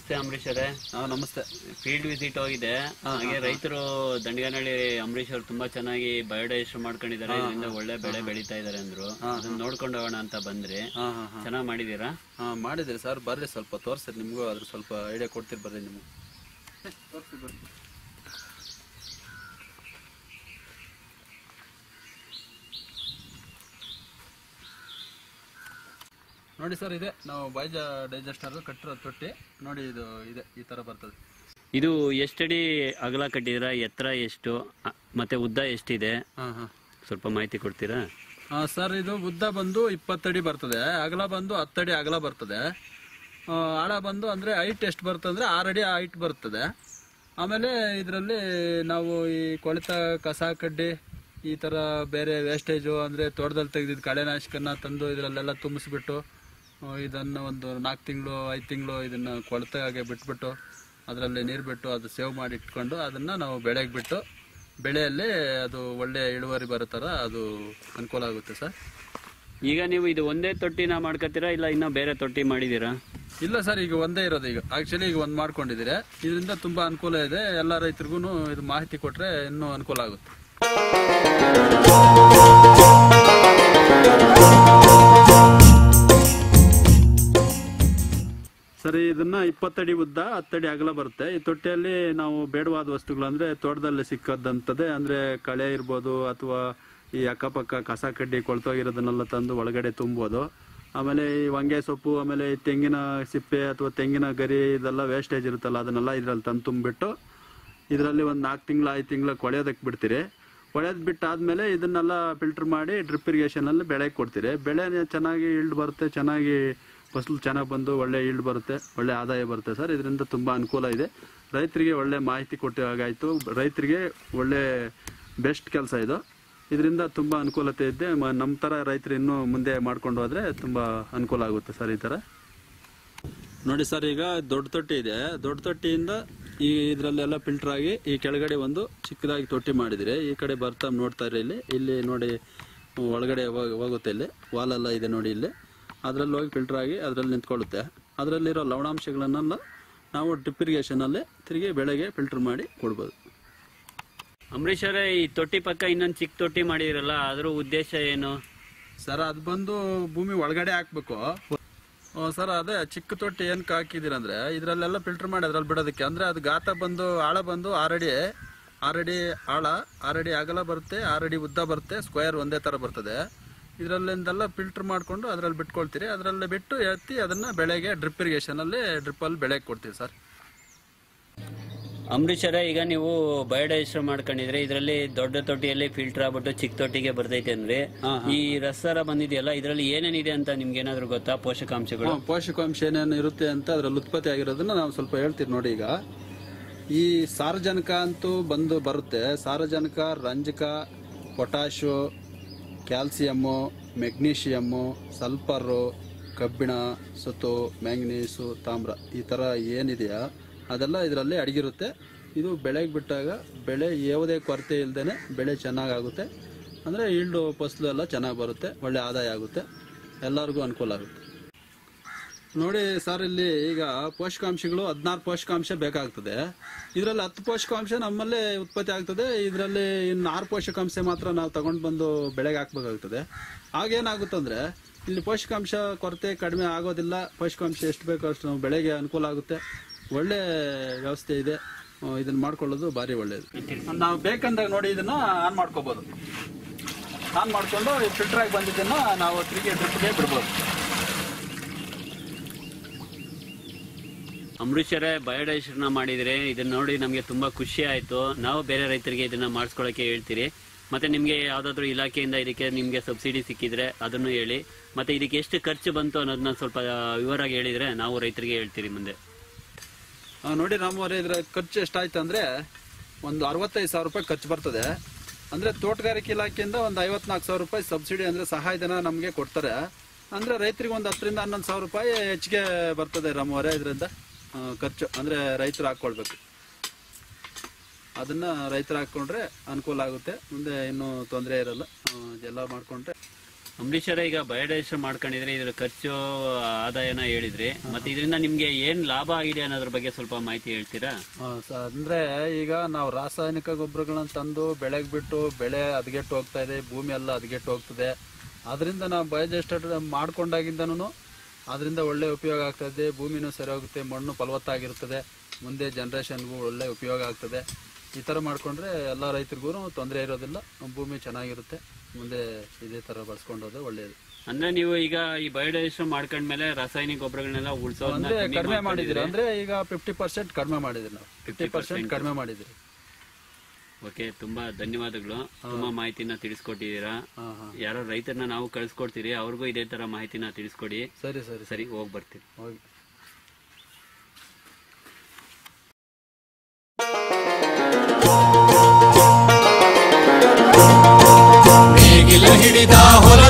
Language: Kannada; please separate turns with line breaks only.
ನಮಸ್ತೆ ಅಂಬರೀಶ್ ಅವರೇ.
ನಮಸ್ತೆ.
ಫೀಲ್ಡ್ ವಿಸಿಟ್ ಹೋಗಿದೆ. ಹಾಗೆ ರೈತರು ದಂಡಗನಹಳ್ಳಿ ಅಂಬರೀಶ್ ಅವರು ತುಂಬಾ ಚೆನ್ನಾಗಿ ಬಯೋಡೈಜೆಸ್ಟ್ ಮಾಡ್ಕೊಂಡಿದ್ದಾರೆ, ಇದರಿಂದ ಒಳ್ಳೆ ಬೆಳೆ ಬೆಳೀತಾ ಇದಾರೆ ಅಂದ್ರು. ಅದನ್ನ ನೋಡ್ಕೊಂಡು ಹೋಗೋಣ ಅಂತ ಬಂದ್ರಿ. ಚೆನ್ನಾಗಿ ಮಾಡಿದೀರಾ?
ಮಾಡಿದಿರಿ ಸರ್. ಬರ್ರಿ ಸ್ವಲ್ಪ ತೋರಿಸ್ರಿ, ನಿಮ್ಗೂ ಅದ್ರ ಸ್ವಲ್ಪ ಐಡಿಯಾ ಕೊಡ್ತೀರಿ. ಬರ್ರಿ ನಿಮ್ಗೆ ನೋಡಿ ಸರ್, ಇದೆ ನಾವು ಬೈಜ ಡೈಜೆಸ್ಟರ್ ಕಟ್ಟಿರೋ ತೊಟ್ಟಿ ನೋಡಿ. ಇದು ಇದೆ, ಈ ತರ ಬರ್ತದೆ.
ಇದು ಎಷ್ಟಡಿ ಅಗಲ ಕಟ್ಟಿದಿರಾ? ಎತ್ತರ ಎಷ್ಟು ಮತ್ತೆ ಉದ್ದ ಎಷ್ಟಿದೆ? ಸ್ವಲ್ಪ ಮಾಹಿತಿ ಕೊಡ್ತೀರಾ?
ಸರ್, ಇದು ಉದ್ದ ಬಂದು 20 ಅಡಿ ಬರ್ತದೆ, ಅಗಲ ಬಂದು 10 ಅಡಿ ಅಗಲ ಬರ್ತದೆ. ಆಳ ಬಂದು ಅಂದ್ರೆ ಹೈಟ್ ಎಷ್ಟು ಬರ್ತದೆ ಅಂದ್ರೆ 6 ಅಡಿ ಹೈಟ್ ಬರ್ತದೆ. ಆಮೇಲೆ ಇದರಲ್ಲಿ ನಾವು ಈ ಕೊಳೆತ ಕಸ ಕಡ್ಡಿ ಈ ತರ ಬೇರೆ ವೇಸ್ಟೇಜು ಅಂದ್ರೆ ತೋಟದಲ್ಲಿ ತೆಗೆದಿದ್ದು ಕಳೆನಾಶಕನ್ನ ತಂದು ಇದರಲ್ಲೆಲ್ಲ ತುಂಬಿಸ್ಬಿಟ್ಟು ಇದನ್ನು ಒಂದು 4 ತಿಂಗಳು 5 ತಿಂಗಳು ಇದನ್ನ ಕೊಳೆತಾಗೆ ಬಿಟ್ಬಿಟ್ಟು ಅದರಲ್ಲಿ ನೀರು ಬಿಟ್ಟು ಅದು ಸೇವ್ ಮಾಡಿ ಇಟ್ಕೊಂಡು ಅದನ್ನ ನಾವು ಬೆಳೆಗೆ ಬಿಟ್ಟು ಬೆಳೆಯಲ್ಲಿ ಅದು ಒಳ್ಳೆ ಇಳುವರಿ ಬರೋ ಥರ ಅದು ಅನುಕೂಲ ಆಗುತ್ತೆ ಸರ್.
ಈಗ ನೀವು ಇದು ಒಂದೇ ತೊಟ್ಟಿನ ಮಾಡ್ಕೊತೀರಾ ಇಲ್ಲ ಇನ್ನೂ ಬೇರೆ ತೊಟ್ಟಿ ಮಾಡಿದೀರಾ?
ಇಲ್ಲ ಸರ್, ಈಗ ಒಂದೇ ಇರೋದು. ಈಗ ಆಕ್ಚುಲಿ ಈಗ ಒಂದು ಮಾಡ್ಕೊಂಡಿದ್ದೀರಾ. ಇದರಿಂದ ತುಂಬಾ ಅನುಕೂಲ ಇದೆ. ಎಲ್ಲ ರೈತರಿಗೂ ಇದು ಮಾಹಿತಿ ಕೊಟ್ರೆ ಇನ್ನೂ ಅನುಕೂಲ ಆಗುತ್ತೆ. ಸರಿ, ಇದನ್ನ 20 ಅಡಿ ಉದ್ದ 10 ಅಡಿ ಅಗಲ ಬರುತ್ತೆ. ಈ ತೊಟ್ಟಿಯಲ್ಲಿ ನಾವು ಬೇಡವಾದ ವಸ್ತುಗಳು ಅಂದ್ರೆ ತೋಟದಲ್ಲಿ ಸಿಕ್ಕದಂತದೇ ಅಂದ್ರೆ ಕಳೆ ಇರ್ಬೋದು ಅಥವಾ ಈ ಅಕ್ಕಪಕ್ಕ ಕಸ ಕಡ್ಡಿ ಕೊಳ್ತೋಗಿರೋದನ್ನೆಲ್ಲ ತಂದು ಒಳಗಡೆ ತುಂಬೋದು. ಆಮೇಲೆ ಈ ಹೊಂಗೆ ಸೊಪ್ಪು, ಆಮೇಲೆ ಈ ತೆಂಗಿನ ಸಿಪ್ಪೆ ಅಥವಾ ತೆಂಗಿನ ಗರಿ ಇದೆಲ್ಲ ವೇಸ್ಟೇಜ್ ಇರುತ್ತಲ್ಲ ಅದನ್ನೆಲ್ಲ ಇದ್ರಲ್ಲಿ ತಂದು ತುಂಬಿಬಿಟ್ಟು ಇದರಲ್ಲಿ ಒಂದು 4 ತಿಂಗಳು 5 ತಿಂಗಳು ಕೊಳೆಯೋದಕ್ಕೆ ಬಿಡ್ತೀರಿ. ಕೊಳೆಯೋದು ಬಿಟ್ಟಾದ್ಮೇಲೆ ಇದನ್ನೆಲ್ಲ ಫಿಲ್ಟರ್ ಮಾಡಿ ಡ್ರಿಪ್ ಇರಿಗೇಷನ್ ಅಲ್ಲಿ ಬೆಳೆಗೆ ಕೊಡ್ತೀರಿ. ಬೆಳೆ ಚೆನ್ನಾಗಿ ಈಲ್ಡ್ ಬರುತ್ತೆ, ಚೆನ್ನಾಗಿ ಫಸಲು ಚೆನ್ನಾಗಿ ಬಂದು ಒಳ್ಳೆ ಈಲ್ಡ್ ಬರುತ್ತೆ, ಒಳ್ಳೆ ಆದಾಯ ಬರುತ್ತೆ ಸರ್. ಇದರಿಂದ ತುಂಬ ಅನುಕೂಲ ಇದೆ. ರೈತರಿಗೆ ಒಳ್ಳೆ ಮಾಹಿತಿ ಕೊಟ್ಟಾಗಾಯಿತು. ರೈತರಿಗೆ ಒಳ್ಳೆ ಬೆಸ್ಟ್ ಕೆಲಸ ಇದು. ಇದರಿಂದ ತುಂಬ ಅನುಕೂಲತೆ ಇದೆ. ನಮ್ಮ ಥರ ರೈತರು ಇನ್ನೂ ಮುಂದೆ ಮಾಡ್ಕೊಂಡು ಹೋದರೆ ತುಂಬ ಅನುಕೂಲ ಆಗುತ್ತೆ ಸರ್. ಈ ಥರ ನೋಡಿ ಸರ್, ಈಗ ದೊಡ್ಡ ತೊಟ್ಟಿ ಇದೆ. ದೊಡ್ಡ ತೊಟ್ಟಿಯಿಂದ ಈ ಇದರಲ್ಲೆಲ್ಲ ಫಿಲ್ಟರ್ ಆಗಿ ಈ ಕೆಳಗಡೆ ಒಂದು ಚಿಕ್ಕದಾಗಿ ತೊಟ್ಟಿ ಮಾಡಿದರೆ ಈ ಕಡೆ ಬರ್ತಾ ನೋಡ್ತಾ ಇರಿ. ಇಲ್ಲಿ ನೋಡಿ ಒಳಗಡೆ ಹೋಗುತ್ತೆ. ಇಲ್ಲಿ ವಾಲೆಲ್ಲ ಇದೆ ನೋಡಿ. ಇಲ್ಲಿ ಅದರಲ್ಲಿ ಹೋಗಿ ಫಿಲ್ಟರ್ ಆಗಿ ಅದರಲ್ಲಿ ನಿಂತ್ಕೊಳ್ಳುತ್ತೆ. ಅದರಲ್ಲಿರೋ ಲವಣಾಂಶಗಳನ್ನೆಲ್ಲ ನಾವು ಡ್ರಿಪ್ ಇರಿಗೇಷನಲ್ಲಿ ತಿರುಗಿ ಬೆಳೆಗೆ ಫಿಲ್ಟರ್ ಮಾಡಿ ಕೊಡ್ಬೋದು.
ಅಂಬರೀಶ್ ಅವರೇ, ಈ ತೊಟ್ಟಿ ಪಕ್ಕ ಇನ್ನೊಂದು ಚಿಕ್ಕ ತೊಟ್ಟಿ ಮಾಡಿದಿರಲ್ಲ, ಅದ್ರ ಉದ್ದೇಶ ಏನು
ಸರ್? ಅದು ಬಂದು ಭೂಮಿ ಒಳಗಡೆ ಹಾಕ್ಬೇಕು ಸರ್. ಅದೇ ಚಿಕ್ಕ ತೊಟ್ಟಿ ಏನಕ್ಕೆ ಹಾಕಿದಿರಂದ್ರೆ ಇದರಲ್ಲೆಲ್ಲ ಫಿಲ್ಟರ್ ಮಾಡಿ ಅದ್ರಲ್ಲಿ ಬಿಡೋದಕ್ಕೆ. ಅಂದ್ರೆ ಅದು ಗಾತ ಬಂದು ಆಳ ಬಂದು 6 ಅಡಿ ಆಳ, 6 ಅಡಿ ಅಗಲ ಬರುತ್ತೆ, 6 ಅಡಿ ಉದ್ದ ಬರುತ್ತೆ. ಸ್ಕ್ವೇರ್ ಒಂದೇ ತರ ಬರ್ತದೆ. ಇದರಲ್ಲಿಂದೆಲ್ಲ ಫಿಲ್ಟರ್ ಮಾಡ್ಕೊಂಡು ಅದರಲ್ಲಿ ಬಿಟ್ಕೊಳ್ತೀರಿ. ಅದರಲ್ಲಿ ಬಿಟ್ಟು ಎತ್ತಿ ಅದನ್ನ ಬೆಳೆಗೆ ಡ್ರಿಪ್ ಇರಿಗೇಷನ್ ಅಲ್ಲಿ ಡ್ರಿಪ್ಪಲ್ಲಿ ಬೆಳೆಗೆ ಕೊಡ್ತೀವಿ ಸರ್.
ಅಂಬರೀಶ್ ಅವರೇ, ಈಗ ನೀವು ಬಯೋಡೈಜೆಸ್ಟ್ ಮಾಡ್ಕೊಂಡಿದ್ರೆ ಇದರಲ್ಲಿ ದೊಡ್ಡ ತೊಟ್ಟಿಯಲ್ಲಿ ಫಿಲ್ಟರ್ ಆಗ್ಬಿಟ್ಟು ಚಿಕ್ಕ ತೊಟ್ಟಿಗೆ ಬರ್ತೈತೆ ಅಂದ್ರೆ ಈ ರಸರ ಬಂದಿದೆಯಲ್ಲ, ಇದರಲ್ಲಿ ಏನೇನಿದೆ ಅಂತ ನಿಮ್ಗೆ ಏನಾದ್ರು ಗೊತ್ತಾ? ಪೋಷಕಾಂಶಗಳು,
ಪೋಷಕಾಂಶ ಏನೇನು ಇರುತ್ತೆ ಅಂತ ಅದ್ರಲ್ಲಿ ಉತ್ಪತ್ತಿ ಆಗಿರೋದನ್ನ ನಾವು ಸ್ವಲ್ಪ ಹೇಳ್ತೀವಿ ನೋಡಿ. ಈಗ ಈ ಸಾರಜನಕ ಅಂತೂ ಬರುತ್ತೆ. ಸಾರಜನಕ, ರಂಜಕ, ಪೊಟ್ಯಾಶು, ಕ್ಯಾಲ್ಸಿಯಮ್ಮು, ಮೆಗ್ನೀಷಿಯಮ್ಮು, ಸಲ್ಫರು, ಕಬ್ಬಿಣ, ಸತು, ಮ್ಯಾಂಗನೀಸು, ತಾಮ್ರ ಈ ಥರ ಏನಿದೆಯಾ ಅದೆಲ್ಲ ಇದರಲ್ಲಿ ಅಡಗಿರುತ್ತೆ. ಇದು ಬೆಳೆಗೆ ಬಿಟ್ಟಾಗ ಬೆಳೆ ಯಾವುದೇ ಕೊರತೆ ಇಲ್ಲದೇ ಬೆಳೆ ಚೆನ್ನಾಗಾಗುತ್ತೆ. ಅಂದರೆ ಈಲ್ಡು ಫಸಲು ಎಲ್ಲ ಚೆನ್ನಾಗಿ ಬರುತ್ತೆ, ಒಳ್ಳೆ ಆದಾಯ ಆಗುತ್ತೆ, ಎಲ್ಲರಿಗೂ ಅನುಕೂಲ ಆಗುತ್ತೆ. ನೋಡಿ ಸರ್, ಇಲ್ಲಿ ಈಗ ಪೋಷಕಾಂಶಗಳು 16 ಪೋಷಕಾಂಶ ಬೇಕಾಗ್ತದೆ. ಇದರಲ್ಲಿ 10 ಪೋಷಕಾಂಶ ನಮ್ಮಲ್ಲೇ ಉತ್ಪತ್ತಿ ಆಗ್ತದೆ. ಇದರಲ್ಲಿ ಇನ್ನು 6 ಪೋಷಕಾಂಶ ಮಾತ್ರ ನಾವು ತಗೊಂಡು ಬಂದು ಬೆಳೆಗೆ ಹಾಕ್ಬೇಕಾಗ್ತದೆ. ಆಗೇನಾಗುತ್ತಂದ್ರೆ ಇಲ್ಲಿ ಪೋಷಕಾಂಶ ಕೊರತೆ ಕಡಿಮೆ ಆಗೋದಿಲ್ಲ. ಪೋಷಕಾಂಶ ಎಷ್ಟು ಬೇಕೋ ಅಷ್ಟು ನಾವು ಬೆಳೆಗೆ ಅನುಕೂಲ ಆಗುತ್ತೆ. ಒಳ್ಳೆ ವ್ಯವಸ್ಥೆ ಇದೆ. ಇದನ್ನ ಮಾಡ್ಕೊಳ್ಳೋದು ಭಾರಿ ಒಳ್ಳೇದು. ನಾವು ಬೇಕಂದಾಗ ನೋಡಿ ಇದನ್ನ ಆನ್ ಮಾಡ್ಕೋಬಹುದು. ಆನ್ ಮಾಡ್ಕೊಂಡು ಫಿಲ್ಟರ್ ಆಗಿ ಬಂದಿದ್ದನ್ನ ನಾವು ತಿರುಗಿ ಡ್ರಿಪ್ಗೆ ಬಿಡ್ಬೋದು.
ಅಂಬರೀಶ್ ಅವರೇ, ಬಯೋಡೈಜೆಸ್ಟ್ ಮಾಡಿದ್ರೆ ಇದನ್ನ ನೋಡಿ ನಮಗೆ ತುಂಬಾ ಖುಷಿ ಆಯ್ತು. ನಾವು ಬೇರೆ ರೈತರಿಗೆ ಇದನ್ನ ಮಾಡಿಸ್ಕೊಳಕ್ಕೆ ಹೇಳ್ತೀರಿ. ಮತ್ತೆ ನಿಮ್ಗೆ ಯಾವ್ದಾದ್ರು ಇಲಾಖೆಯಿಂದ ಇದಕ್ಕೆ ನಿಮ್ಗೆ ಸಬ್ಸಿಡಿ ಸಿಕ್ಕಿದ್ರೆ ಅದನ್ನು ಹೇಳಿ. ಮತ್ತೆ ಇದಕ್ಕೆ ಎಷ್ಟು ಖರ್ಚು ಬಂತು ಅನ್ನೋದನ್ನ ಸ್ವಲ್ಪ ವಿವರವಾಗಿ ಹೇಳಿದ್ರೆ ನಾವು ರೈತರಿಗೆ ಹೇಳ್ತೀರಿ ಮುಂದೆ.
ನೋಡಿ ರಾಮವರೇ, ಇದರ ಖರ್ಚು ಎಷ್ಟಾಯ್ತು ಅಂದ್ರೆ ಒಂದು 65,000 ರೂಪಾಯಿ ಖರ್ಚು ಬರ್ತದೆ. ಅಂದ್ರೆ ತೋಟಗಾರಿಕೆ ಇಲಾಖೆಯಿಂದ ಒಂದು 54,000 ರೂಪಾಯಿ ಸಬ್ಸಿಡಿ ಅಂದ್ರೆ ಸಹಾಯಧನ ನಮಗೆ ಕೊಡ್ತಾರೆ. ಅಂದ್ರೆ ರೈತರಿಗೆ ಒಂದು 10,000 ರಿಂದ 11,000 ರೂಪಾಯಿ ಹೆಚ್ಚಿಗೆ ಬರ್ತದೆ ರಾಮವರೇ. ಇದರಿಂದ ಖರ್ಚು ಅಂದ್ರೆ ರೈತರು ಹಾಕೊಳ್ಬೇಕು. ಅದನ್ನ ರೈತರು ಹಾಕೊಂಡ್ರೆ ಅನುಕೂಲ ಆಗುತ್ತೆ. ಮುಂದೆ ಇನ್ನೂ ತೊಂದರೆ ಇರಲ್ಲ. ಎಲ್ಲ ಮಾಡ್ಕೊಂಡ್ರೆ
ಅಂಬರೀಷರ ಈಗ ಬಯೋಡೈಜೆಷನ್ ಮಾಡ್ಕೊಂಡಿದ್ರೆ ಇದ್ರ ಖರ್ಚು ಆದಾಯನ ಹೇಳಿದ್ರಿ, ಮತ್ತೆ ಇದರಿಂದ ನಿಮ್ಗೆ ಏನ್ ಲಾಭ ಆಗಿದೆ ಅನ್ನೋದ್ರ ಬಗ್ಗೆ ಸ್ವಲ್ಪ ಮಾಹಿತಿ ಹೇಳ್ತೀರಾ?
ಅಂದ್ರೆ ಈಗ ನಾವು ರಾಸಾಯನಿಕ ಗೊಬ್ಬರಗಳನ್ನ ತಂದು ಬೆಳೆಗೆ ಬಿಟ್ಟು ಬೆಳೆ ಹದಗೆಟ್ಟು ಹೋಗ್ತಾ ಇದೆ, ಭೂಮಿ ಎಲ್ಲ ಹದಗೆಟ್ಟು ಹೋಗ್ತದೆ. ಅದರಿಂದ ನಾವು ಬಯೋಡೈಜೆಸ್ಟರ್ ಮಾಡ್ಕೊಂಡಾಗಿಂದನೂ ಅದರಿಂದ ಒಳ್ಳೆ ಉಪಯೋಗ ಆಗ್ತಾ ಇದೆ. ಭೂಮಿನೂ ಸರಿ ಹೋಗುತ್ತೆ, ಮಣ್ಣು ಫಲವತ್ತಾಗಿರ್ತದೆ, ಮುಂದೆ ಜನ್ರೇಷನ್ಗೂ ಒಳ್ಳೆ ಉಪಯೋಗ ಆಗ್ತದೆ. ಈ ಥರ ಮಾಡಿಕೊಂಡ್ರೆ ಎಲ್ಲ ರೈತರಿಗೂ ತೊಂದರೆ ಇರೋದಿಲ್ಲ, ಭೂಮಿ ಚೆನ್ನಾಗಿರುತ್ತೆ. ಮುಂದೆ ಇದೇ ಥರ ಬಳಸ್ಕೊಂಡೋದ್ರೆ ಒಳ್ಳೆಯದು.
ಅಂದ್ರೆ ನೀವು ಈಗ ಈ ಬಯೋಡೈಜೆಷನ್ ಮಾಡ್ಕೊಂಡ್ಮೇಲೆ ರಾಸಾಯನಿಕ ಗೊಬ್ಬರಗಳನ್ನೆಲ್ಲ
ಅಂದ್ರೆ ಕಡಿಮೆ ಮಾಡಿದಿರಿ, ಅಂದ್ರೆ ಈಗ 50% ಕಡಿಮೆ ಮಾಡಿದಿರಿ, ನಾವು 50% ಕಡಿಮೆ ಮಾಡಿದಿರಿ.
ಓಕೆ, ತುಂಬಾ ಧನ್ಯವಾದಗಳು. ತುಂಬಾ ಮಾಹಿತಿನ ತಿಳಿಸ್ಕೊಟ್ಟಿದ್ದೀರಾ. ಯಾರೋ ರೈತರನ್ನ ನಾವು ಕಳ್ಸಿಕೊಡ್ತೀರಿ, ಅವ್ರಿಗೂ ಇದೇ ತರ ಮಾಹಿತಿನ ತಿಳಿಸ್ಕೊಡಿ.
ಸರಿ ಸರಿ
ಸರಿ, ಹೋಗಿ ಬರ್ತೀವಿ.
ಹೋಗಿ.
ಹಿಡಿದ ಹೊರ